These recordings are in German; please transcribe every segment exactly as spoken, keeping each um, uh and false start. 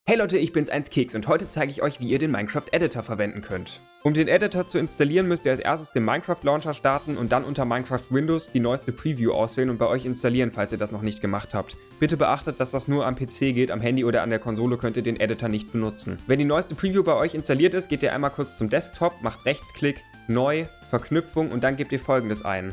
Hey Leute, ich bin's eins Keks und heute zeige ich euch, wie ihr den Minecraft Editor verwenden könnt. Um den Editor zu installieren, müsst ihr als erstes den Minecraft Launcher starten und dann unter Minecraft Windows die neueste Preview auswählen und bei euch installieren, falls ihr das noch nicht gemacht habt. Bitte beachtet, dass das nur am P C geht, am Handy oder an der Konsole könnt ihr den Editor nicht benutzen. Wenn die neueste Preview bei euch installiert ist, geht ihr einmal kurz zum Desktop, macht Rechtsklick, Neu, Verknüpfung und dann gebt ihr Folgendes ein.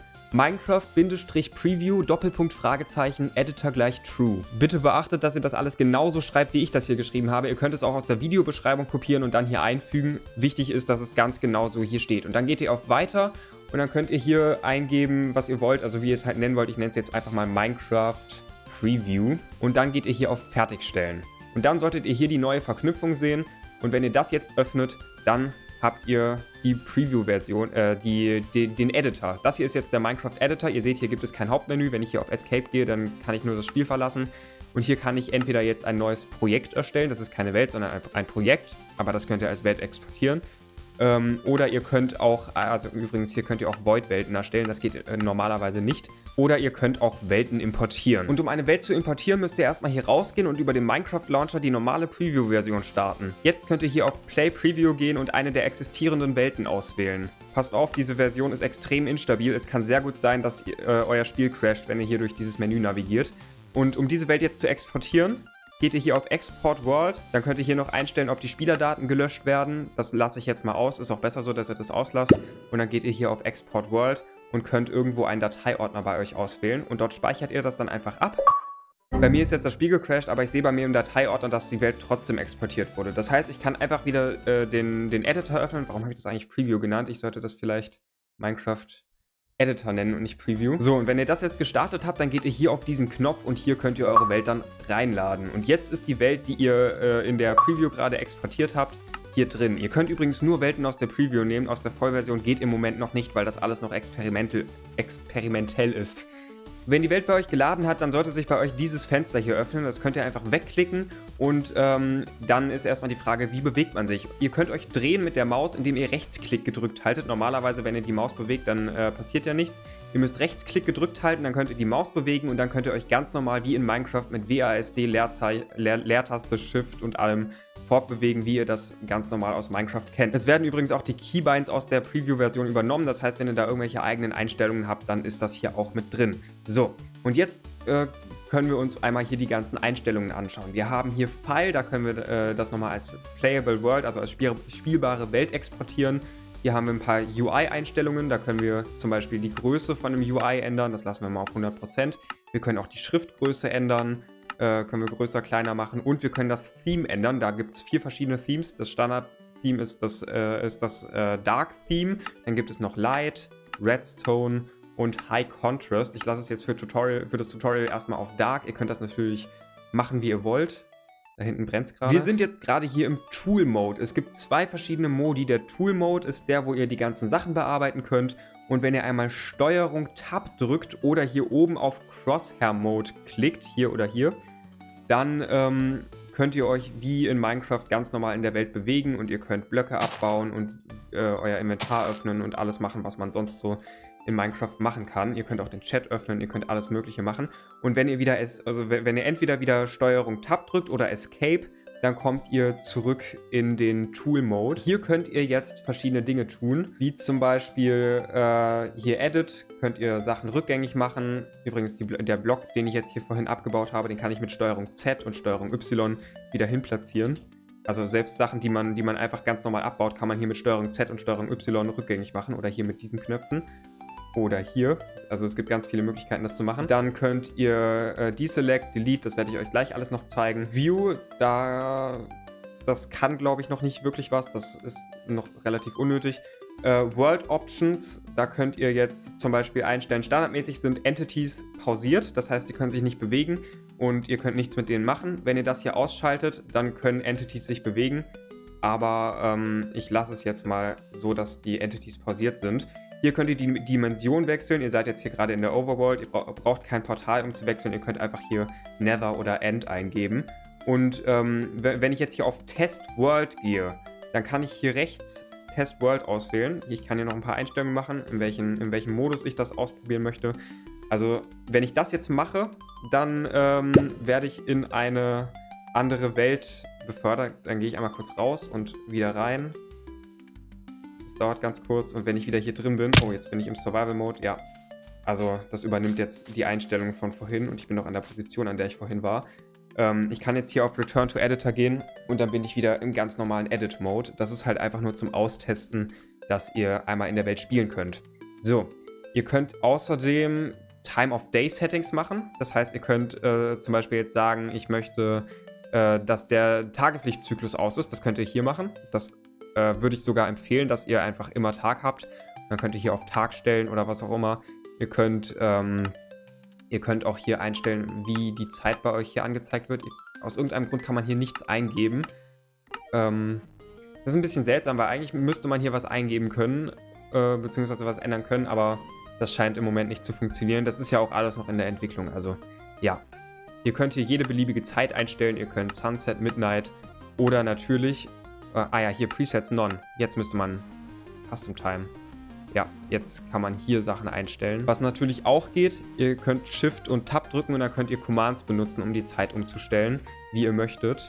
Minecraft-Preview Doppelpunkt Fragezeichen Editor gleich True. Bitte beachtet, dass ihr das alles genauso schreibt, wie ich das hier geschrieben habe. Ihr könnt es auch aus der Videobeschreibung kopieren und dann hier einfügen. Wichtig ist, dass es ganz genau so hier steht. Und dann geht ihr auf Weiter und dann könnt ihr hier eingeben, was ihr wollt, also wie ihr es halt nennen wollt. Ich nenne es jetzt einfach mal Minecraft Preview. Und dann geht ihr hier auf Fertigstellen. Und dann solltet ihr hier die neue Verknüpfung sehen. Und wenn ihr das jetzt öffnet, dann habt ihr die Preview-Version, äh, die, die, den Editor. Das hier ist jetzt der Minecraft-Editor. Ihr seht, hier gibt es kein Hauptmenü. Wenn ich hier auf Escape gehe, dann kann ich nur das Spiel verlassen. Und hier kann ich entweder jetzt ein neues Projekt erstellen. Das ist keine Welt, sondern ein, ein Projekt. Aber das könnt ihr als Welt exportieren. Ähm, oder ihr könnt auch, also übrigens, hier könnt ihr auch Void-Welten erstellen. Das geht äh, normalerweise nicht. Oder ihr könnt auch Welten importieren. Und um eine Welt zu importieren, müsst ihr erstmal hier rausgehen und über den Minecraft Launcher die normale Preview-Version starten. Jetzt könnt ihr hier auf Play Preview gehen und eine der existierenden Welten auswählen. Passt auf, diese Version ist extrem instabil. Es kann sehr gut sein, dass ihr, äh, euer Spiel crasht, wenn ihr hier durch dieses Menü navigiert. Und um diese Welt jetzt zu exportieren, geht ihr hier auf Export World, dann könnt ihr hier noch einstellen, ob die Spielerdaten gelöscht werden. Das lasse ich jetzt mal aus, ist auch besser so, dass ihr das auslasst. Und dann geht ihr hier auf Export World und könnt irgendwo einen Dateiordner bei euch auswählen. Und dort speichert ihr das dann einfach ab. Bei mir ist jetzt das Spiel gecrashed, aber ich sehe bei mir im Dateiordner, dass die Welt trotzdem exportiert wurde. Das heißt, ich kann einfach wieder äh, den, den Editor öffnen. Warum habe ich das eigentlich Preview genannt? Ich sollte das vielleicht Minecraft Editor nennen und nicht Preview. So, und wenn ihr das jetzt gestartet habt, dann geht ihr hier auf diesen Knopf und hier könnt ihr eure Welt dann reinladen. Und jetzt ist die Welt, die ihr äh, in der Preview gerade exportiert habt, hier drin. Ihr könnt übrigens nur Welten aus der Preview nehmen, aus der Vollversion geht im Moment noch nicht, weil das alles noch experimentell, experimentell ist. Wenn die Welt bei euch geladen hat, dann sollte sich bei euch dieses Fenster hier öffnen. Das könnt ihr einfach wegklicken und ähm, dann ist erstmal die Frage, wie bewegt man sich? Ihr könnt euch drehen mit der Maus, indem ihr Rechtsklick gedrückt haltet. Normalerweise, wenn ihr die Maus bewegt, dann äh, passiert ja nichts. Ihr müsst Rechtsklick gedrückt halten, dann könnt ihr die Maus bewegen und dann könnt ihr euch ganz normal wie in Minecraft mit W A S D, Leerzei Leer Leertaste, Shift und allem fortbewegen, wie ihr das ganz normal aus Minecraft kennt. Es werden übrigens auch die Keybinds aus der Preview-Version übernommen. Das heißt, wenn ihr da irgendwelche eigenen Einstellungen habt, dann ist das hier auch mit drin. So, und jetzt äh, können wir uns einmal hier die ganzen Einstellungen anschauen. Wir haben hier File, da können wir äh, das nochmal als Playable World, also als spiel spielbare Welt exportieren. Hier haben wir ein paar U I-Einstellungen, da können wir zum Beispiel die Größe von dem U I ändern, das lassen wir mal auf hundert Prozent. Wir können auch die Schriftgröße ändern, äh, können wir größer, kleiner machen und wir können das Theme ändern. Da gibt es vier verschiedene Themes. Das Standard-Theme ist das, äh, ist das äh, Dark-Theme, dann gibt es noch Light, Redstone und High Contrast. Ich lasse es jetzt für, Tutorial, für das Tutorial erstmal auf Dark. Ihr könnt das natürlich machen, wie ihr wollt. Da hinten brennt es gerade. Wir sind jetzt gerade hier im Tool-Mode. Es gibt zwei verschiedene Modi. Der Tool-Mode ist der, wo ihr die ganzen Sachen bearbeiten könnt. Und wenn ihr einmal Steuerung Tab drückt oder hier oben auf Crosshair-Mode klickt, hier oder hier, dann ähm, könnt ihr euch wie in Minecraft ganz normal in der Welt bewegen und ihr könnt Blöcke abbauen und äh, euer Inventar öffnen und alles machen, was man sonst so in Minecraft machen kann. Ihr könnt auch den Chat öffnen, ihr könnt alles Mögliche machen. Und wenn ihr wieder, es, also wenn ihr entweder wieder Steuerung Tab drückt oder Escape, dann kommt ihr zurück in den Tool-Mode. Hier könnt ihr jetzt verschiedene Dinge tun, wie zum Beispiel äh, hier Edit, könnt ihr Sachen rückgängig machen. Übrigens, die, der Block, den ich jetzt hier vorhin abgebaut habe, den kann ich mit Steuerung Z und Steuerung Y wieder hin platzieren. Also selbst Sachen, die man, die man einfach ganz normal abbaut, kann man hier mit Steuerung Z und Steuerung Y rückgängig machen oder hier mit diesen Knöpfen. Oder hier. Also es gibt ganz viele Möglichkeiten, das zu machen. Dann könnt ihr äh, Deselect, Delete, das werde ich euch gleich alles noch zeigen. View, da das kann, glaube ich, noch nicht wirklich was. Das ist noch relativ unnötig. Äh, World Options, da könnt ihr jetzt zum Beispiel einstellen, standardmäßig sind Entities pausiert. Das heißt, die können sich nicht bewegen und ihr könnt nichts mit denen machen. Wenn ihr das hier ausschaltet, dann können Entities sich bewegen. Aber ähm, ich lasse es jetzt mal so, dass die Entities pausiert sind. Hier könnt ihr die Dimension wechseln. Ihr seid jetzt hier gerade in der Overworld. Ihr braucht kein Portal, um zu wechseln. Ihr könnt einfach hier Nether oder End eingeben. Und ähm, wenn ich jetzt hier auf Test World gehe, dann kann ich hier rechts Test World auswählen. Ich kann hier noch ein paar Einstellungen machen, in welchen, in welchem Modus ich das ausprobieren möchte. Also, wenn ich das jetzt mache, dann ähm, werde ich in eine andere Welt befördert, dann gehe ich einmal kurz raus und wieder rein. Das dauert ganz kurz und wenn ich wieder hier drin bin, oh, jetzt bin ich im Survival-Mode, ja. Also das übernimmt jetzt die Einstellung von vorhin und ich bin noch an der Position, an der ich vorhin war. Ähm, ich kann jetzt hier auf Return to Editor gehen und dann bin ich wieder im ganz normalen Edit-Mode. Das ist halt einfach nur zum Austesten, dass ihr einmal in der Welt spielen könnt. So, ihr könnt außerdem Time of Day Settings machen. Das heißt, ihr könnt äh, zum Beispiel jetzt sagen, ich möchte, äh, dass der Tageslichtzyklus aus ist. Das könnt ihr hier machen. Das äh, würde ich sogar empfehlen, dass ihr einfach immer Tag habt. Dann könnt ihr hier auf Tag stellen oder was auch immer. Ihr könnt, ähm, ihr könnt auch hier einstellen, wie die Zeit bei euch hier angezeigt wird. Aus irgendeinem Grund kann man hier nichts eingeben. Ähm, das ist ein bisschen seltsam, weil eigentlich müsste man hier was eingeben können, äh, beziehungsweise was ändern können, aber das scheint im Moment nicht zu funktionieren. Das ist ja auch alles noch in der Entwicklung, also ja. Ihr könnt hier jede beliebige Zeit einstellen. Ihr könnt Sunset, Midnight oder natürlich, äh, ah ja, hier Presets None. Jetzt müsste man Custom Time. Ja, jetzt kann man hier Sachen einstellen. Was natürlich auch geht, ihr könnt Shift und Tab drücken und dann könnt ihr Commands benutzen, um die Zeit umzustellen, wie ihr möchtet.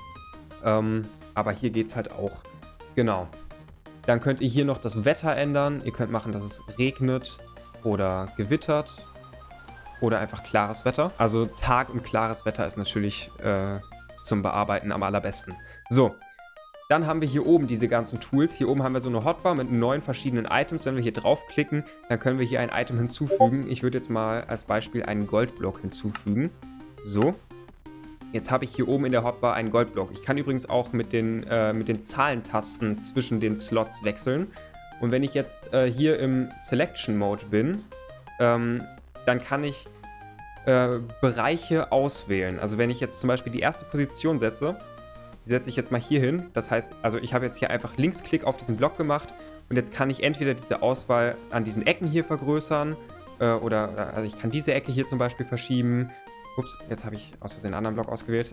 Ähm, aber hier geht es halt auch. Genau. Dann könnt ihr hier noch das Wetter ändern. Ihr könnt machen, dass es regnet oder gewittert oder einfach klares Wetter. Also Tag und klares Wetter ist natürlich äh, zum Bearbeiten am allerbesten. So. Dann haben wir hier oben diese ganzen Tools. Hier oben haben wir so eine Hotbar mit neun verschiedenen Items. Wenn wir hier draufklicken, dann können wir hier ein Item hinzufügen. Ich würde jetzt mal als Beispiel einen Goldblock hinzufügen. So. Jetzt habe ich hier oben in der Hotbar einen Goldblock. Ich kann übrigens auch mit den, äh, mit den Zahlentasten zwischen den Slots wechseln. Und wenn ich jetzt äh, hier im Selection Mode bin, ähm, dann kann ich äh, Bereiche auswählen. Also wenn ich jetzt zum Beispiel die erste Position setze, die setze ich jetzt mal hier hin. Das heißt, also ich habe jetzt hier einfach Linksklick auf diesen Block gemacht und jetzt kann ich entweder diese Auswahl an diesen Ecken hier vergrößern äh, oder also ich kann diese Ecke hier zum Beispiel verschieben. Ups, jetzt habe ich aus Versehen einen anderen Block ausgewählt.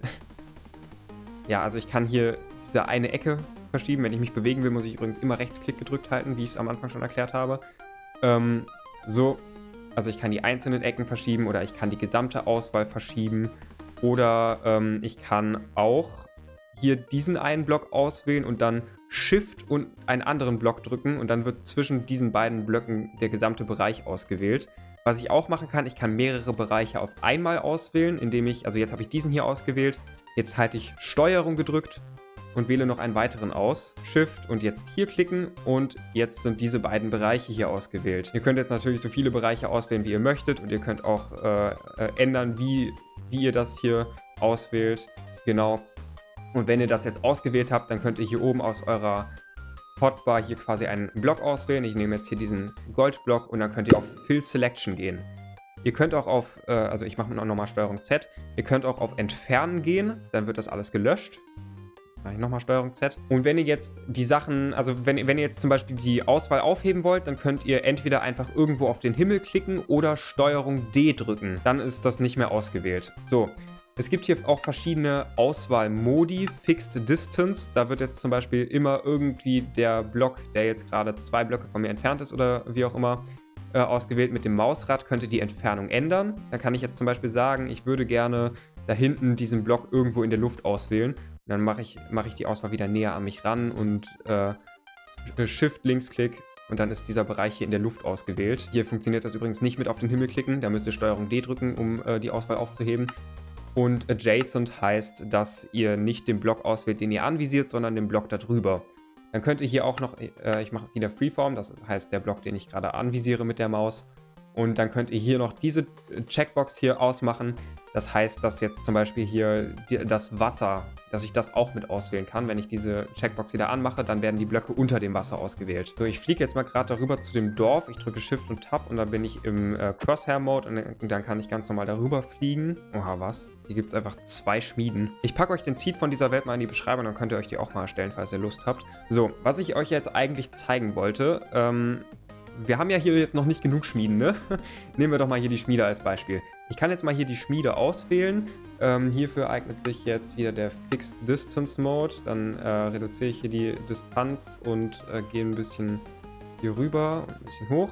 Ja, also ich kann hier diese eine Ecke verschieben. Wenn ich mich bewegen will, muss ich übrigens immer Rechtsklick gedrückt halten, wie ich es am Anfang schon erklärt habe. Ähm, so, also ich kann die einzelnen Ecken verschieben oder ich kann die gesamte Auswahl verschieben oder ähm, ich kann auch hier diesen einen Block auswählen und dann Shift und einen anderen Block drücken und dann wird zwischen diesen beiden Blöcken der gesamte Bereich ausgewählt. Was ich auch machen kann, ich kann mehrere Bereiche auf einmal auswählen, indem ich, also jetzt habe ich diesen hier ausgewählt, jetzt halte ich Steuerung gedrückt und wähle noch einen weiteren aus, Shift und jetzt hier klicken und jetzt sind diese beiden Bereiche hier ausgewählt. Ihr könnt jetzt natürlich so viele Bereiche auswählen, wie ihr möchtet und ihr könnt auch äh, äh, ändern, wie, wie ihr das hier auswählt. Genau. Und wenn ihr das jetzt ausgewählt habt, dann könnt ihr hier oben aus eurer Hotbar hier quasi einen Block auswählen. Ich nehme jetzt hier diesen Goldblock und dann könnt ihr auf Fill Selection gehen. Ihr könnt auch auf, äh, also ich mache nochmal Steuerung Z, ihr könnt auch auf Entfernen gehen, dann wird das alles gelöscht. Mache ich nochmal Steuerung Z. Und wenn ihr jetzt die Sachen, also wenn, wenn ihr jetzt zum Beispiel die Auswahl aufheben wollt, dann könnt ihr entweder einfach irgendwo auf den Himmel klicken oder Steuerung D drücken. Dann ist das nicht mehr ausgewählt. So. Es gibt hier auch verschiedene Auswahlmodi, Fixed Distance, da wird jetzt zum Beispiel immer irgendwie der Block, der jetzt gerade zwei Blöcke von mir entfernt ist oder wie auch immer, äh, ausgewählt. Mit dem Mausrad könnt ihr die Entfernung ändern. Dann kann ich jetzt zum Beispiel sagen, ich würde gerne da hinten diesen Block irgendwo in der Luft auswählen. Und dann mache ich, mache ich die Auswahl wieder näher an mich ran und äh, Shift-Linksklick und dann ist dieser Bereich hier in der Luft ausgewählt. Hier funktioniert das übrigens nicht mit auf den Himmel klicken, da müsst ihr Steuerung D drücken, um äh, die Auswahl aufzuheben. Und Adjacent heißt, dass ihr nicht den Block auswählt, den ihr anvisiert, sondern den Block darüber. Dann könnt ihr hier auch noch, äh, ich mache wieder Freeform, das heißt der Block, den ich gerade anvisiere mit der Maus. Und dann könnt ihr hier noch diese Checkbox hier ausmachen. Das heißt, dass jetzt zum Beispiel hier die, das Wasser, dass ich das auch mit auswählen kann. Wenn ich diese Checkbox wieder anmache, dann werden die Blöcke unter dem Wasser ausgewählt. So, ich fliege jetzt mal gerade darüber zu dem Dorf. Ich drücke Shift und Tab und dann bin ich im äh, Crosshair-Mode und, und dann kann ich ganz normal darüber fliegen. Oha, was? Hier gibt es einfach zwei Schmieden. Ich packe euch den Seed von dieser Welt mal in die Beschreibung, dann könnt ihr euch die auch mal erstellen, falls ihr Lust habt. So, was ich euch jetzt eigentlich zeigen wollte, ähm, wir haben ja hier jetzt noch nicht genug Schmieden, ne? Nehmen wir doch mal hier die Schmiede als Beispiel. Ich kann jetzt mal hier die Schmiede auswählen. Ähm, hierfür eignet sich jetzt wieder der Fixed Distance Mode. Dann äh, reduziere ich hier die Distanz und äh, gehe ein bisschen hier rüber und ein bisschen hoch.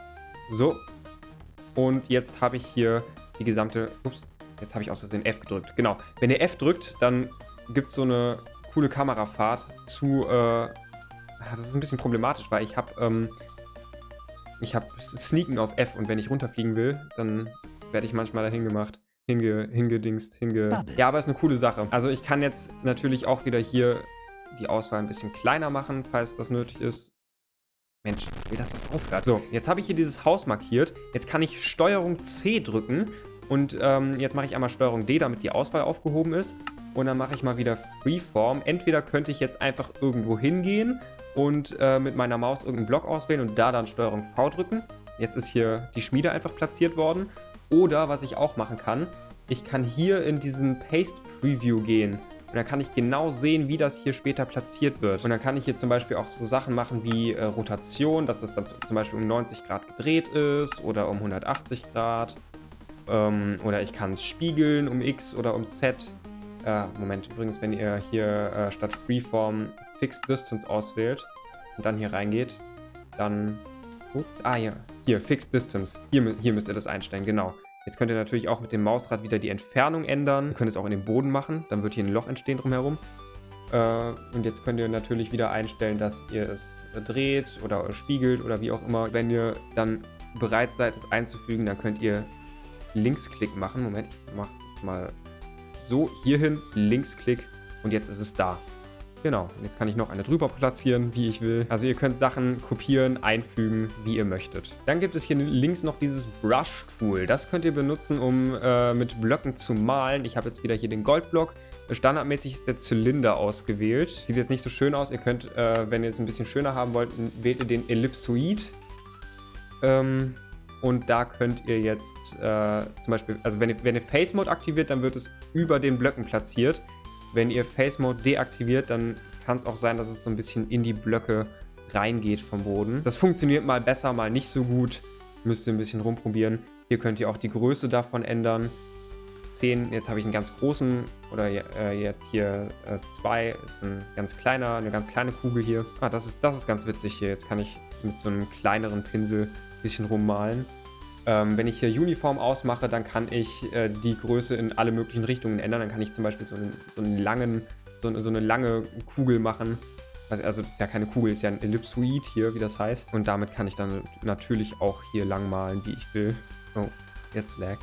So. Und jetzt habe ich hier die gesamte... Ups, jetzt habe ich aus Versehen F gedrückt. Genau. Wenn ihr F drückt, dann gibt es so eine coole Kamerafahrt zu, äh, das ist ein bisschen problematisch, weil ich habe, ähm, ich habe Sneaken auf F und wenn ich runterfliegen will, dann werde ich manchmal dahin gemacht, hinge, hingedingst, hinge... Ja, aber ist eine coole Sache. Also ich kann jetzt natürlich auch wieder hier die Auswahl ein bisschen kleiner machen, falls das nötig ist. Mensch, ich will, dass das aufhört. So, jetzt habe ich hier dieses Haus markiert. Jetzt kann ich Steuerung C drücken und ähm, jetzt mache ich einmal Steuerung D, damit die Auswahl aufgehoben ist. Und dann mache ich mal wieder Freeform. Entweder könnte ich jetzt einfach irgendwo hingehen und äh, mit meiner Maus irgendeinen Block auswählen und da dann Steuerung V drücken. Jetzt ist hier die Schmiede einfach platziert worden. Oder, was ich auch machen kann, ich kann hier in diesen Paste Preview gehen. Und dann kann ich genau sehen, wie das hier später platziert wird. Und dann kann ich hier zum Beispiel auch so Sachen machen wie äh, Rotation, dass das dann zum Beispiel um neunzig Grad gedreht ist oder um hundertachtzig Grad. Ähm, oder ich kann es spiegeln um X oder um Z. Äh, Moment, übrigens, wenn ihr hier äh, statt Freeform Fixed Distance auswählt und dann hier reingeht, dann... Oh, ah, ja, hier, Fixed Distance. Hier, hier müsst ihr das einstellen, genau. Jetzt könnt ihr natürlich auch mit dem Mausrad wieder die Entfernung ändern. Ihr könnt es auch in den Boden machen, dann wird hier ein Loch entstehen drumherum. Äh, und jetzt könnt ihr natürlich wieder einstellen, dass ihr es dreht oder spiegelt oder wie auch immer. Wenn ihr dann bereit seid, es einzufügen, dann könnt ihr Linksklick machen. Moment, ich mache das mal so. Hierhin, Linksklick und jetzt ist es da. Genau, und jetzt kann ich noch eine drüber platzieren, wie ich will. Also ihr könnt Sachen kopieren, einfügen, wie ihr möchtet. Dann gibt es hier links noch dieses Brush-Tool. Das könnt ihr benutzen, um äh, mit Blöcken zu malen. Ich habe jetzt wieder hier den Goldblock. Standardmäßig ist der Zylinder ausgewählt. Sieht jetzt nicht so schön aus. Ihr könnt, äh, wenn ihr es ein bisschen schöner haben wollt, wählt ihr den Ellipsoid. Ähm, und da könnt ihr jetzt äh, zum Beispiel, also wenn ihr, wenn ihr Face Mode aktiviert, dann wird es über den Blöcken platziert. Wenn ihr Face Mode deaktiviert, dann kann es auch sein, dass es so ein bisschen in die Blöcke reingeht vom Boden. Das funktioniert mal besser, mal nicht so gut. Müsst ihr ein bisschen rumprobieren. Hier könnt ihr auch die Größe davon ändern. zehn, jetzt habe ich einen ganz großen, oder äh, jetzt hier zwei, äh, ist ein ganz kleiner, eine ganz kleine Kugel hier. Ah, das ist, das ist ganz witzig hier. Jetzt kann ich mit so einem kleineren Pinsel ein bisschen rummalen. Ähm, wenn ich hier Uniform ausmache, dann kann ich äh, die Größe in alle möglichen Richtungen ändern. Dann kann ich zum Beispiel so einen, so einen langen, so eine, so eine lange Kugel machen. Also, also das ist ja keine Kugel, ist ja ein Ellipsoid hier, wie das heißt. Und damit kann ich dann natürlich auch hier lang malen, wie ich will. Oh, jetzt lag's.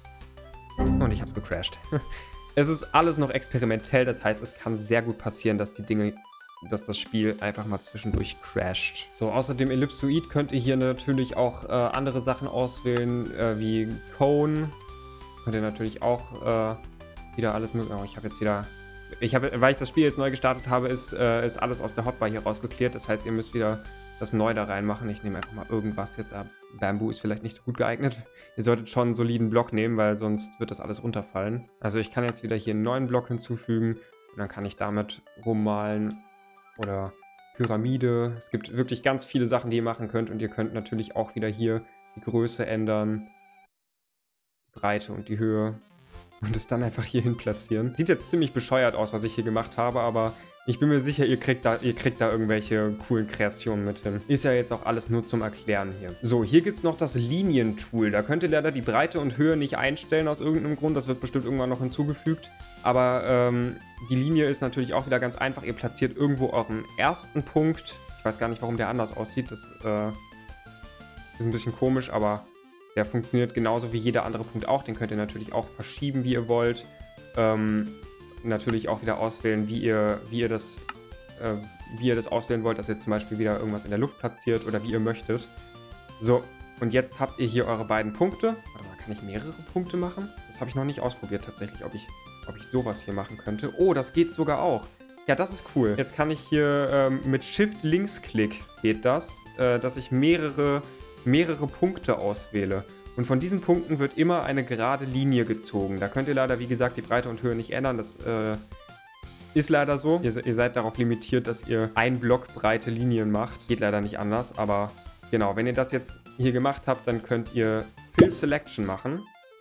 Und ich hab's gecrashed. Es ist alles noch experimentell, das heißt, es kann sehr gut passieren, dass die Dinge... dass das Spiel einfach mal zwischendurch crasht. So, außer dem Ellipsoid könnt ihr hier natürlich auch äh, andere Sachen auswählen, äh, wie Cone. Könnt ihr natürlich auch äh, wieder alles mögliche... Oh, ich habe jetzt wieder... Ich habe, weil ich das Spiel jetzt neu gestartet habe, ist, äh, ist alles aus der Hotbar hier rausgeklärt. Das heißt, ihr müsst wieder das neu da reinmachen. Ich nehme einfach mal irgendwas jetzt ab. Bamboo ist vielleicht nicht so gut geeignet. Ihr solltet schon einen soliden Block nehmen, weil sonst wird das alles runterfallen. Also ich kann jetzt wieder hier einen neuen Block hinzufügen und dann kann ich damit rummalen. Oder Pyramide. Es gibt wirklich ganz viele Sachen, die ihr machen könnt. Und ihr könnt natürlich auch wieder hier die Größe ändern, die Breite und die Höhe. Und es dann einfach hier hin platzieren. Sieht jetzt ziemlich bescheuert aus, was ich hier gemacht habe, aber ich bin mir sicher, ihr kriegt da, ihr kriegt da irgendwelche coolen Kreationen mit hin. Ist ja jetzt auch alles nur zum Erklären hier. So, hier gibt es noch das Linien-Tool. Da könnt ihr leider die Breite und Höhe nicht einstellen aus irgendeinem Grund. Das wird bestimmt irgendwann noch hinzugefügt. Aber ähm, die Linie ist natürlich auch wieder ganz einfach. Ihr platziert irgendwo euren ersten Punkt. Ich weiß gar nicht, warum der anders aussieht. Das äh, ist ein bisschen komisch, aber der funktioniert genauso wie jeder andere Punkt auch. Den könnt ihr natürlich auch verschieben, wie ihr wollt. Ähm, natürlich auch wieder auswählen, wie ihr, wie ihr das, äh, wie ihr das auswählen wollt, dass ihr zum Beispiel wieder irgendwas in der Luft platziert oder wie ihr möchtet. So, und jetzt habt ihr hier eure beiden Punkte. Warte mal, kann ich mehrere Punkte machen? Das habe ich noch nicht ausprobiert tatsächlich, ob ich... ob ich sowas hier machen könnte. Oh, das geht sogar auch. Ja, das ist cool. Jetzt kann ich hier ähm, mit Shift-Linksklick geht das, äh, dass ich mehrere, mehrere Punkte auswähle. Und von diesen Punkten wird immer eine gerade Linie gezogen. Da könnt ihr leider, wie gesagt, die Breite und Höhe nicht ändern. Das äh, ist leider so. Ihr, ihr seid darauf limitiert, dass ihr ein Block breite Linien macht. Geht leider nicht anders, aber genau, wenn ihr das jetzt hier gemacht habt, dann könnt ihr Fill Selection machen.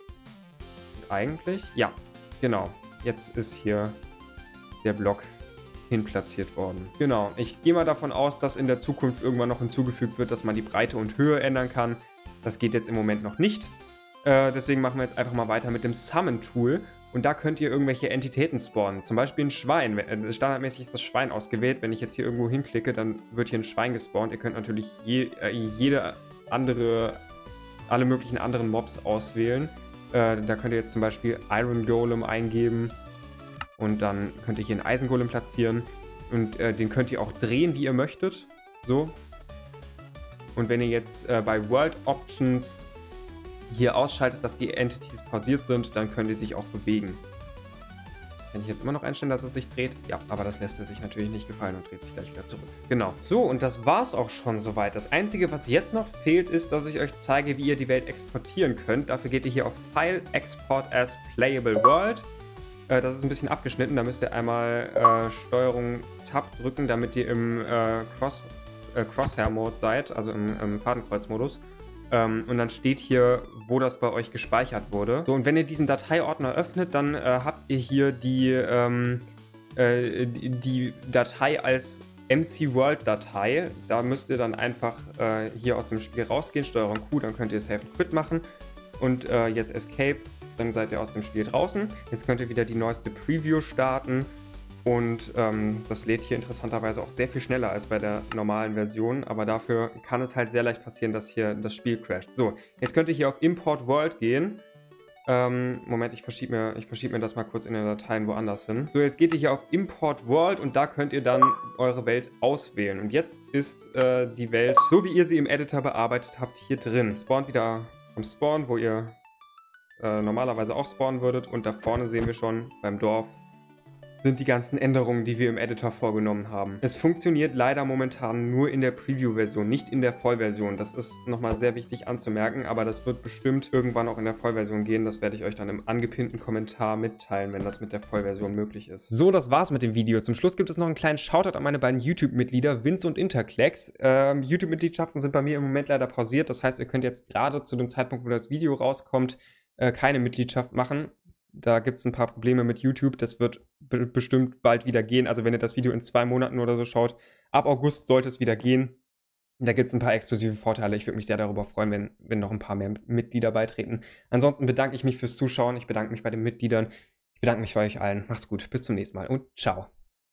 Und eigentlich, ja. Genau, jetzt ist hier der Block hinplatziert worden. Genau, ich gehe mal davon aus, dass in der Zukunft irgendwann noch hinzugefügt wird, dass man die Breite und Höhe ändern kann. Das geht jetzt im Moment noch nicht. Äh, deswegen machen wir jetzt einfach mal weiter mit dem Summon-Tool. Und da könnt ihr irgendwelche Entitäten spawnen. Zum Beispiel ein Schwein. Standardmäßig ist das Schwein ausgewählt. Wenn ich jetzt hier irgendwo hinklicke, dann wird hier ein Schwein gespawnt. Ihr könnt natürlich je, äh, jede andere, alle möglichen anderen Mobs auswählen. Äh, da könnt ihr jetzt zum Beispiel Iron Golem eingeben. Und dann könnt ihr hier einen Eisengolem platzieren. Und äh, den könnt ihr auch drehen, wie ihr möchtet. So. Und wenn ihr jetzt äh, bei World Options hier ausschaltet, dass die Entities pausiert sind, dann können die sich auch bewegen. Kann ich jetzt immer noch einstellen, dass es sich dreht? Ja, aber das lässt es sich natürlich nicht gefallen und dreht sich gleich wieder zurück. Genau. So, und das war's auch schon soweit. Das Einzige, was jetzt noch fehlt, ist, dass ich euch zeige, wie ihr die Welt exportieren könnt. Dafür geht ihr hier auf File, Export as Playable World. Äh, das ist ein bisschen abgeschnitten. Da müsst ihr einmal äh, Steuerung Tab drücken, damit ihr im äh, Cross, äh, Crosshair-Mode seid, also im, im Fadenkreuz-Modus. Ähm, und dann steht hier, wo das bei euch gespeichert wurde. So, und wenn ihr diesen Dateiordner öffnet, dann äh, habt ihr hier die, ähm, äh, die, die Datei als M C World Datei. Da müsst ihr dann einfach äh, hier aus dem Spiel rausgehen, Steuerung Q, dann könnt ihr Save and Quit machen. Und äh, jetzt Escape, dann seid ihr aus dem Spiel draußen. Jetzt könnt ihr wieder die neueste Preview starten. Und ähm, das lädt hier interessanterweise auch sehr viel schneller als bei der normalen Version, aber dafür kann es halt sehr leicht passieren, dass hier das Spiel crasht. So, jetzt könnt ihr hier auf Import World gehen. Ähm, Moment, ich verschiebe mir, ich verschieb mir das mal kurz in den Dateien woanders hin. So, jetzt geht ihr hier auf Import World und da könnt ihr dann eure Welt auswählen. Und jetzt ist äh, die Welt, so wie ihr sie im Editor bearbeitet habt, hier drin. Spawnt wieder am Spawn, wo ihr äh, normalerweise auch spawnen würdet. Und da vorne sehen wir schon beim Dorf sind die ganzen Änderungen, die wir im Editor vorgenommen haben. Es funktioniert leider momentan nur in der Preview-Version, nicht in der Vollversion. Das ist nochmal sehr wichtig anzumerken, aber das wird bestimmt irgendwann auch in der Vollversion gehen. Das werde ich euch dann im angepinnten Kommentar mitteilen, wenn das mit der Vollversion möglich ist. So, das war's mit dem Video. Zum Schluss gibt es noch einen kleinen Shoutout an meine beiden YouTube-Mitglieder, Vince und Interklex. Ähm, YouTube-Mitgliedschaften sind bei mir im Moment leider pausiert. Das heißt, ihr könnt jetzt gerade zu dem Zeitpunkt, wo das Video rauskommt, äh, keine Mitgliedschaft machen. Da gibt es ein paar Probleme mit YouTube. Das wird be bestimmt bald wieder gehen. Also wenn ihr das Video in zwei Monaten oder so schaut, ab August sollte es wieder gehen. Da gibt es ein paar exklusive Vorteile. Ich würde mich sehr darüber freuen, wenn, wenn noch ein paar mehr Mitglieder beitreten. Ansonsten bedanke ich mich fürs Zuschauen. Ich bedanke mich bei den Mitgliedern. Ich bedanke mich bei euch allen. Macht's gut. Bis zum nächsten Mal und ciao.